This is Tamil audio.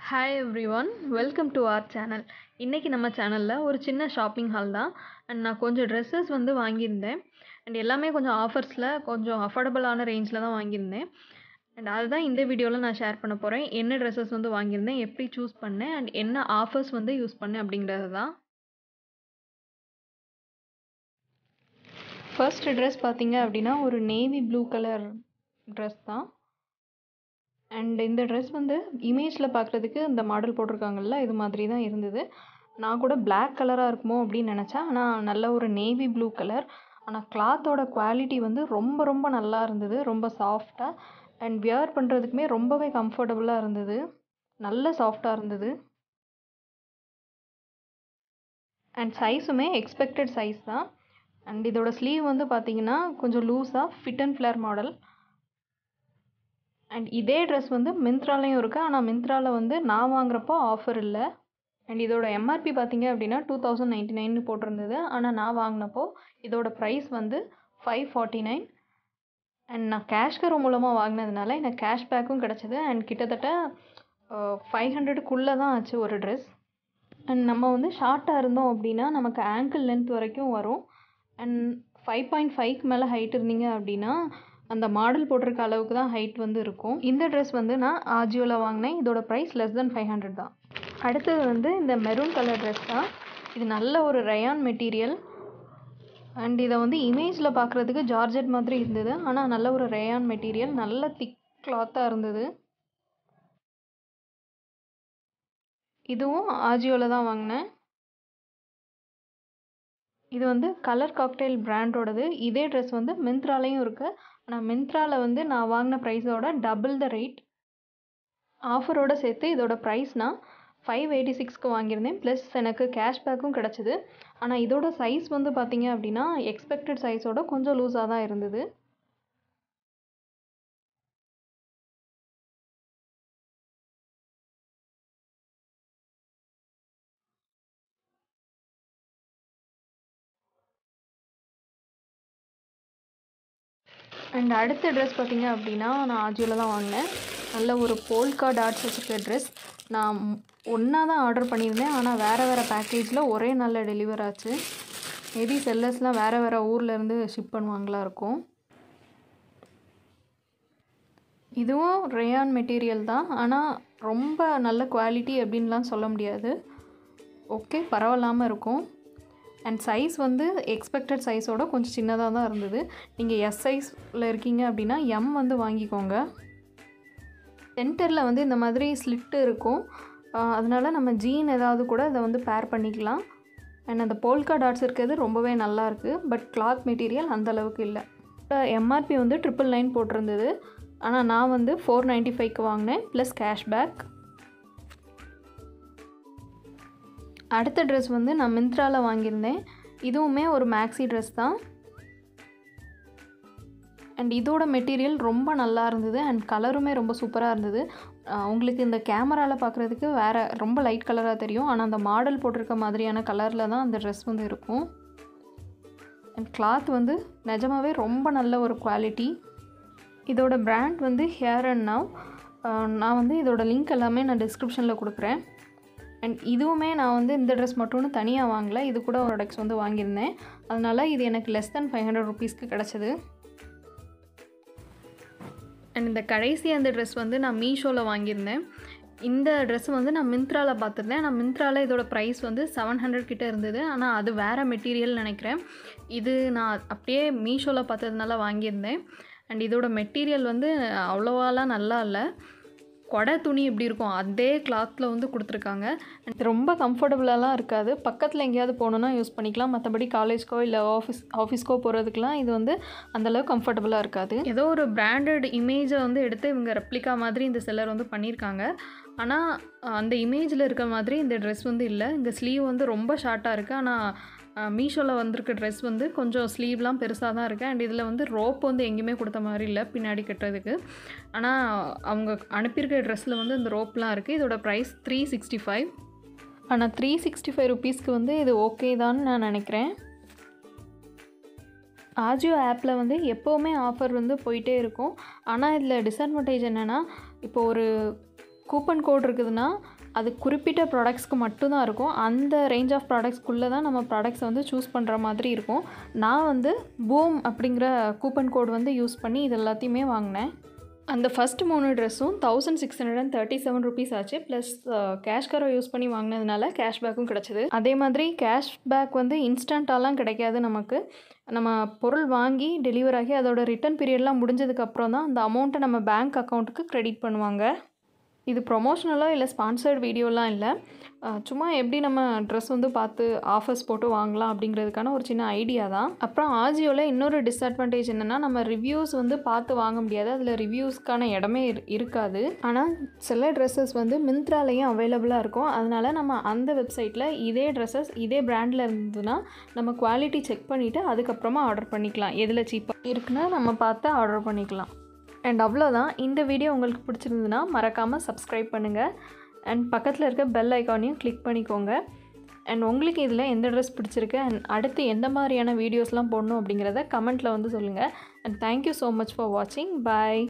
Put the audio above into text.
Hi everyone, welcome to our channel. இன்னைக்கு நம்ம சேனல்ல ஒரு சின்ன ஷாப்பிங் ஹால் தான். அண்ட் நான் கொஞ்சம் ட்ரெஸ்ஸஸ் வந்து வாங்கியிருந்தேன். அண்ட் எல்லாமே கொஞ்சம் ஆஃபர்ஸில் கொஞ்சம் அஃபோர்டபுளான ரேஞ்சில் தான் வாங்கியிருந்தேன். அண்ட் அதுதான் இந்த வீடியோவில் நான் ஷேர் பண்ண போகிறேன். என்ன ட்ரெஸ்ஸஸ் வந்து வாங்கியிருந்தேன், எப்படி சூஸ் பண்ணேன், அண்ட் என்ன ஆஃபர்ஸ் வந்து யூஸ் பண்ணேன் அப்படிங்கிறது தான். ஃபர்ஸ்ட் ட்ரெஸ் பார்த்தீங்க அப்படின்னா ஒரு நேவி ப்ளூ கலர் ட்ரெஸ் தான். அண்ட் இந்த ட்ரெஸ் வந்து இமேஜில் பார்க்குறதுக்கு இந்த மாடல் போட்டிருக்காங்கல்ல இது மாதிரி தான் இருந்தது. நான் கூட பிளாக் கலராக இருக்குமோ அப்படின்னு நினச்சேன். ஆனால் நல்ல ஒரு நேவி ப்ளூ கலர். ஆனால் கிளாத்தோட குவாலிட்டி வந்து ரொம்ப ரொம்ப நல்லா இருந்தது. ரொம்ப சாஃப்டாக அண்ட் வியர் பண்ணுறதுக்குமே ரொம்பவே கம்ஃபர்டபுளாக இருந்தது. நல்ல சாஃப்டாக இருந்தது. அண்ட் சைஸுமே எக்ஸ்பெக்டட் சைஸ் தான். அண்ட் இதோட ஸ்லீவ் வந்து பார்த்திங்கன்னா கொஞ்சம் லூஸாக fit and flare model. And இதே ட்ரெஸ் வந்து மிந்த்ராலையும் இருக்குது. ஆனால் மிந்த்ராவில் வந்து நான் வாங்குறப்போ ஆஃபர் இல்லை. அண்ட் இதோட எம்ஆர்பி பார்த்தீங்க அப்படின்னா 2099 போட்டிருந்தது. ஆனால் நான் வாங்கினப்போ இதோட ப்ரைஸ் வந்து 549. அண்ட் நான் கேஷ்கர் மூலமாக வாங்கினதுனால எனக்கு கேஷ்பேக்கும் கிடச்சிது. அண்ட் கிட்டத்தட்ட 500க்குள்ளே தான் ஆச்சு ஒரு ட்ரெஸ். அண்ட் நம்ம வந்து ஷார்ட்டாக இருந்தோம் அப்படின்னா நமக்கு ஆங்கிள் லென்த் வரைக்கும் வரும். அண்ட் 5.5க்கு மேலே ஹைட் இருந்தீங்க அப்படின்னா அந்த மாடல் போட்டிருக்க அளவுக்கு தான் ஹைட் வந்து இருக்கும். இந்த ட்ரெஸ் வந்து நான் ஆஜியோவில் வாங்கினேன். இதோட ப்ரைஸ் <500 தான். அடுத்தது வந்து இந்த மெரூன் கலர் ட்ரெஸ் தான். இது நல்ல ஒரு ரயான் மெட்டீரியல். அண்ட் இதை வந்து இமேஜில் பார்க்குறதுக்கு ஜார்ஜெட் மாதிரி இருந்தது. ஆனால் நல்ல ஒரு ரயான் மெட்டீரியல், நல்ல திக் கிளாத்தாக இருந்தது. இதுவும் ஆஜியோவில் தான் வாங்கினேன். இது வந்து கலர் காக்டெயில் பிராண்டோடது. இதே ட்ரெஸ் வந்து மிந்த்ராலையும் இருக்குது. ஆனால் மிந்த்ராவில் வந்து நான் வாங்கின ப்ரைஸோட டபுள் த ரேட். ஆஃபரோடு சேர்த்து இதோட ப்ரைஸ் நான் 586க்கு வாங்கியிருந்தேன். ப்ளஸ் எனக்கு கேஷ்பேக்கும் கிடச்சிது. ஆனால் இதோட சைஸ் வந்து பார்த்திங்க அப்படின்னா எக்ஸ்பெக்டட் சைஸோட கொஞ்சம் லூஸாக தான் இருந்தது. அண்ட் அடுத்த ட்ரெஸ் பார்த்திங்க அப்படின்னா நான் ஆஜியோவில் தான் வாங்கினேன். நல்ல ஒரு போல்கா டாட்ஸ் வச்சுருக்க ட்ரெஸ். நான் ஒன்றா தான் ஆர்டர் பண்ணியிருந்தேன். ஆனால் வேறு பேக்கேஜில் ஒரே நாளில் டெலிவர் ஆச்சு. மேபி செல்லர்ஸ்லாம் வேறு ஊர்லேருந்து ஷிப் பண்ணுவாங்களா இருக்கும். இதுவும் ரேயான் மெட்டீரியல் தான். ஆனால் ரொம்ப நல்ல குவாலிட்டி அப்படின்லாம் சொல்ல முடியாது. ஓகே, பரவாயில்லாமல் இருக்கும். அண்ட் சைஸ் வந்து எக்ஸ்பெக்டட் சைஸோட கொஞ்சம் சின்னதாக தான் இருந்தது. நீங்கள் எஸ் சைஸில் இருக்கீங்க அப்படின்னா எம் வந்து வாங்கிக்கோங்க. சென்டரில் வந்து இந்த மாதிரி ஸ்லிட்டு இருக்கும். அதனால் நம்ம ஜீன் ஏதாவது கூட இதை வந்து பேர் பண்ணிக்கலாம். அண்ட் அந்த போல்கா டாட்ஸ் இருக்கிறது ரொம்பவே நல்லாயிருக்கு. பட் கிளாத் மெட்டீரியல் அந்தளவுக்கு இல்லை. எம்ஆர்பி வந்து 999 போட்டிருந்தது. ஆனால் நான் வந்து 495க்கு வாங்கினேன் ப்ளஸ் கேஷ்பேக். அடுத்த ட்ரெஸ் வந்து நான் மிந்த்ராவில் வாங்கியிருந்தேன். இதுவுமே ஒரு மேக்ஸி ட்ரெஸ் தான். அண்ட் இதோட மெட்டீரியல் ரொம்ப நல்லா இருந்தது. அண்ட் கலருமே ரொம்ப சூப்பராக இருந்தது. உங்களுக்கு இந்த கேமராவில் பார்க்குறதுக்கு வேறு ரொம்ப லைட் கலராக தெரியும். ஆனால் அந்த மாடல் போட்டிருக்க மாதிரியான கலரில் தான் அந்த ட்ரெஸ் வந்து இருக்கும். அண்ட் கிளாத் வந்து நிஜமாகவே ரொம்ப நல்ல ஒரு குவாலிட்டி. இதோட பிராண்ட் வந்து ஹேர் அண்ட் நவ். நான் வந்து இதோட லிங்க் எல்லாமே நான் டிஸ்கிரிப்ஷனில் கொடுக்குறேன். அண்ட் இதுவுமே நான் வந்து இந்த ட்ரெஸ் மட்டும்னு தனியாக வாங்கலை. இது கூட ஒரு ப்ராடக்ட்ஸ் வந்து வாங்கியிருந்தேன். அதனால் இது எனக்கு <500 ரூபீஸ்க்கு கிடச்சிது. அண்ட் இந்த கடைசி அந்த ட்ரெஸ் வந்து நான் மீஷோவில் வாங்கியிருந்தேன். இந்த ட்ரெஸ் வந்து நான் மிந்த்ராவில் பார்த்துருந்தேன். நான் மிந்த்ராவில் இதோட ப்ரைஸ் வந்து 700 கிட்டே இருந்தது. ஆனால் அது வேறு மெட்டீரியல் நினைக்கிறேன். இது நான் அப்படியே மீஷோவில் பார்த்ததுனால வாங்கியிருந்தேன். அண்ட் இதோட மெட்டீரியல் வந்து அவ்வளோவாலாம் நல்லா இல்லை. கொடை துணி எப்படி இருக்கும் அதே கிளாத்தில் வந்து கொடுத்துருக்காங்க. அண்ட் ரொம்ப கம்ஃபர்டபுளாலாம் இருக்காது. பக்கத்தில் எங்கேயாவது போகணுன்னா யூஸ் பண்ணிக்கலாம். மற்றபடி காலேஜ்க்கோ இல்லை ஆஃபீஸ்க்கோ போகிறதுக்கெலாம் இது வந்து அந்தளவுக்கு கம்ஃபர்டபுளாக இருக்காது. ஏதோ ஒரு பிராண்டட் இமேஜை வந்து எடுத்து இவங்க ரெப்ளிகா மாதிரி இந்த செல்லர் வந்து பண்ணியிருக்காங்க. ஆனால் அந்த இமேஜில் இருக்க மாதிரி இந்த ட்ரெஸ் வந்து இல்லை. இந்த ஸ்லீவ் வந்து ரொம்ப ஷார்ட்டாக இருக்குது. ஆனால் மீஷோவில் வந்திருக்க ட்ரெஸ் வந்து கொஞ்சம் ஸ்லீவ்லாம் பெருசாக தான் இருக்குது. அண்ட் இதில் வந்து ரோப் வந்து எங்கேயுமே கொடுத்த மாதிரி இல்லை பின்னாடி கட்டுறதுக்கு. ஆனால் அவங்க அனுப்பியிருக்க ட்ரெஸ்ஸில் வந்து இந்த ரோப்லாம் இருக்குது. இதோட ப்ரைஸ் 365. ஆனால் 365 ரூபீஸ்க்கு வந்து இது ஓகே தான் நான் நினைக்கிறேன். ஆஜியோ ஆப்பில் வந்து எப்போவுமே ஆஃபர் வந்து போயிட்டே இருக்கும். ஆனால் இதில் டிஸ்அட்வான்டேஜ் என்னென்னா, இப்போ ஒரு கூப்பன் கோட் இருக்குதுன்னா அது குறிப்பிட்ட ப்ராடக்ட்ஸ்க்கு மட்டும்தான் இருக்கும். அந்த ரேஞ்ச் ஆஃப் ப்ராடக்ட்ஸ்க்குள்ளே தான் நம்ம ப்ராடக்ட்ஸை வந்து சூஸ் பண்ணுற மாதிரி இருக்கும். நான் வந்து பூம் அப்படிங்கிற கூப்பன் கோட் வந்து யூஸ் பண்ணி இது எல்லாத்தையுமே வாங்கினேன். அந்த ஃபஸ்ட்டு 3 ட்ரெஸ்ஸும் 1637 ருபீஸ் ஆச்சு. ப்ளஸ் கேஷ் கார்டை யூஸ் பண்ணி வாங்கினதுனால கேஷ்பேக்கும் கிடச்சிது. அதே மாதிரி கேஷ்பேக் வந்து இன்ஸ்டண்ட்டாலாம் கிடைக்காது. நமக்கு நம்ம பொருள் வாங்கி டெலிவர் ஆகி அதோட ரிட்டன் பீரியட்லாம் முடிஞ்சதுக்கப்புறம் தான் அந்த அமௌண்ட்டை நம்ம பேங்க் அக்கௌண்ட்டுக்கு க்ரெடிட் பண்ணுவாங்க. இது ப்ரொமோஷனலோ இல்லை ஸ்பான்சர்ட் வீடியோலாம் இல்லை. சும்மா எப்படி நம்ம ட்ரெஸ் வந்து பார்த்து ஆஃபர்ஸ் போட்டு வாங்கலாம் அப்படிங்கிறதுக்கான ஒரு சின்ன ஐடியா தான். அப்புறம் ஆஜியோவில் இன்னொரு டிஸ்அட்வான்டேஜ் என்னென்னா, நம்ம ரிவ்யூஸ் வந்து பார்த்து வாங்க முடியாது. அதில் ரிவ்யூஸ்க்கான இடமே இருக்காது. ஆனால் சில ட்ரெஸ்ஸஸ் வந்து மிந்த்ராலையும் அவைலபிளாக இருக்கும். அதனால நம்ம அந்த வெப்சைட்டில் இதே ட்ரெஸ்ஸஸ் இதே பிராண்டில் இருந்ததுன்னா நம்ம குவாலிட்டி செக் பண்ணிவிட்டு அதுக்கப்புறமா ஆர்டர் பண்ணிக்கலாம். எதில் சீப்பாக இருக்குன்னு நம்ம பார்த்து ஆர்டர் பண்ணிக்கலாம். அண்ட் அவ்வளோதான். இந்த வீடியோ உங்களுக்கு பிடிச்சிருந்ததுன்னா மறக்காமல் சப்ஸ்கிரைப் பண்ணுங்கள். அண்ட் பக்கத்தில் இருக்க பெல் ஐக்கானையும் கிளிக் பண்ணிக்கோங்க. அண்ட் உங்களுக்கு இதில் எந்த ட்ரெஸ் பிடிச்சிருக்கு அண்ட் அடுத்து எந்த மாதிரியான வீடியோஸ்லாம் போடணும் அப்படிங்கிறத கமெண்ட்டில் வந்து சொல்லுங்கள். And thank you so much for வாட்சிங். பாய்.